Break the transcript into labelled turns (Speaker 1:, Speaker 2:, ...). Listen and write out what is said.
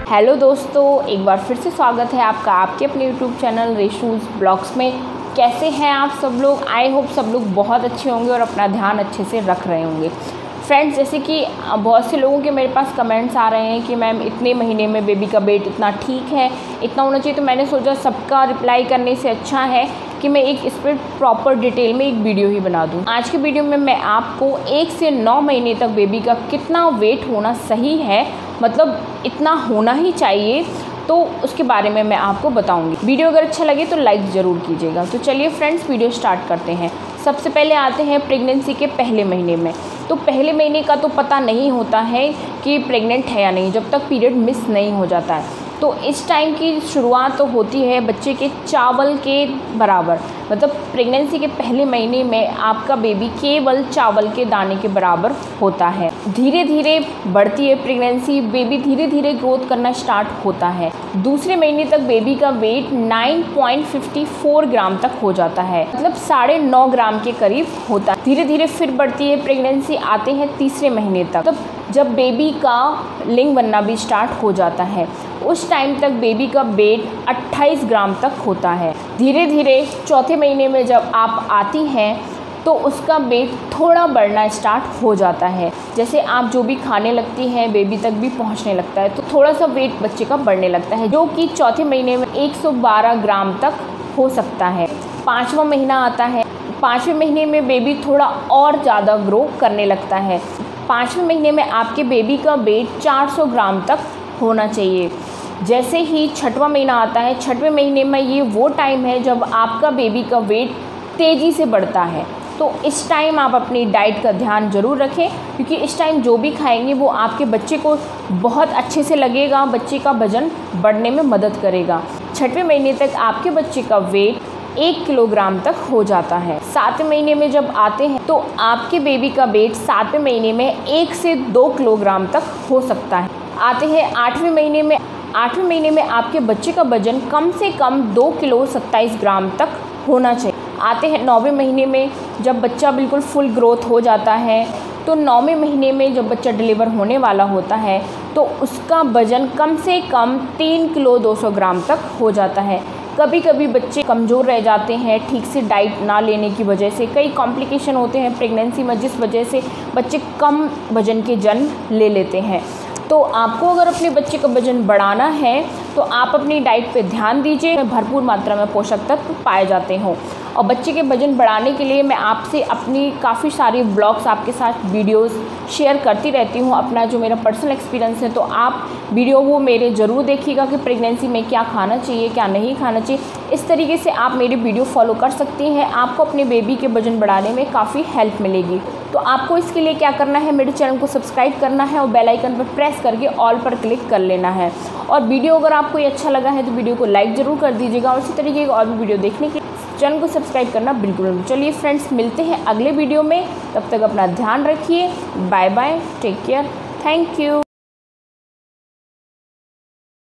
Speaker 1: Hello दोस्तों, एक बार फिर से स्वागत है आपका आपके अपने यूट्यूब चैनल रेशूज़ ब्लॉग्स में। कैसे हैं आप सब लोग? आई होप सब लोग बहुत अच्छे होंगे और अपना ध्यान अच्छे से रख रहे होंगे। फ्रेंड्स, जैसे कि बहुत से लोगों के मेरे पास कमेंट्स आ रहे हैं कि मैम इतने महीने में बेबी का वेट इतना ठीक है, इतना होना चाहिए। तो मैंने सोचा सबका रिप्लाई करने से अच्छा है कि मैं इस पर प्रॉपर डिटेल में एक वीडियो ही बना दूं। आज के वीडियो में मैं आपको 1 से 9 महीने तक बेबी का कितना वेट होना सही है, मतलब इतना होना ही चाहिए, तो उसके बारे में मैं आपको बताऊंगी। वीडियो अगर अच्छा लगे तो लाइक ज़रूर कीजिएगा। तो चलिए फ्रेंड्स, वीडियो स्टार्ट करते हैं। सबसे पहले आते हैं प्रेगनेंसी के पहले महीने में। तो पहले महीने का तो पता नहीं होता है कि प्रेग्नेंट है या नहीं, जब तक पीरियड मिस नहीं हो जाता है। तो इस टाइम की शुरुआत तो होती है बच्चे के चावल के बराबर, मतलब प्रेगनेंसी के पहले महीने में आपका बेबी केवल चावल के दाने के बराबर होता है। धीरे धीरे बढ़ती है प्रेगनेंसी, बेबी धीरे धीरे ग्रोथ करना स्टार्ट होता है। दूसरे महीने तक बेबी का वेट 9.54 ग्राम तक हो जाता है, मतलब 9.5 ग्राम के करीब होता है। धीरे धीरे फिर बढ़ती है प्रेगनेंसी, आते हैं तीसरे महीने तक, तब जब बेबी का लिंग बनना भी स्टार्ट हो जाता है। उस टाइम तक बेबी का वेट 28 ग्राम तक होता है। धीरे धीरे चौथे महीने में जब आप आती हैं तो उसका वेट थोड़ा बढ़ना स्टार्ट हो जाता है। जैसे आप जो भी खाने लगती हैं बेबी तक भी पहुंचने लगता है, तो थोड़ा सा वेट बच्चे का बढ़ने लगता है, जो कि चौथे महीने में 112 ग्राम तक हो सकता है। 5वां महीना आता है। 5वें महीने में बेबी थोड़ा और ज़्यादा ग्रो करने लगता है। 5वें महीने में आपके बेबी का वेट 400 ग्राम तक होना चाहिए। जैसे ही 6वां महीना आता है, 6वें महीने में ये वो टाइम है जब आपका बेबी का वेट तेज़ी से बढ़ता है। तो इस टाइम आप अपनी डाइट का ध्यान ज़रूर रखें, क्योंकि इस टाइम जो भी खाएंगे वो आपके बच्चे को बहुत अच्छे से लगेगा, बच्चे का वजन बढ़ने में मदद करेगा। 6वें महीने तक आपके बच्चे का वेट 1 किलोग्राम तक हो जाता है। 7वें महीने में जब आते हैं तो आपके बेबी का वेट 7वें महीने में 1 से 2 किलोग्राम तक हो सकता है। आते हैं 8वें महीने में। 8वें महीने में आपके बच्चे का वजन कम से कम 2 किलो 27 ग्राम तक होना चाहिए। आते हैं 9वें महीने में, जब बच्चा बिल्कुल फुल ग्रोथ हो जाता है। तो 9वें महीने में जब बच्चा डिलीवर होने वाला होता है तो उसका वजन कम से कम 3 किलो 200 ग्राम तक हो जाता है। कभी कभी बच्चे कमज़ोर रह जाते हैं ठीक से डाइट ना लेने की वजह से। कई कॉम्प्लिकेशन होते हैं प्रेगनेंसी में, जिस वजह से बच्चे कम वजन के जन्म ले लेते हैं। तो आपको अगर अपने बच्चे का वजन बढ़ाना है तो आप अपनी डाइट पे ध्यान दीजिए, भरपूर मात्रा में पोषक तत्व पाए जाते हों। और बच्चे के वजन बढ़ाने के लिए मैं आपसे अपनी काफ़ी सारी ब्लॉग्स, आपके साथ वीडियोस शेयर करती रहती हूँ, अपना जो मेरा पर्सनल एक्सपीरियंस है। तो आप वीडियो वो मेरे ज़रूर देखिएगा कि प्रेगनेंसी में क्या खाना चाहिए, क्या नहीं खाना चाहिए। इस तरीके से आप मेरी वीडियो फॉलो कर सकती हैं, आपको अपने बेबी के वजन बढ़ाने में काफ़ी हेल्प मिलेगी। तो आपको इसके लिए क्या करना है, मेरे चैनल को सब्सक्राइब करना है और बेल आइकन पर प्रेस करके ऑल पर क्लिक कर लेना है। और वीडियो अगर आपको ये अच्छा लगा है तो वीडियो को लाइक ज़रूर कर दीजिएगा। और इसी तरीके की और भी वीडियो देखने के लिए चैनल को सब्सक्राइब करना बिल्कुल नहीं। चलिए फ्रेंड्स, मिलते हैं अगले वीडियो में, तब तक अपना ध्यान रखिए। Bye bye, take care, thank you.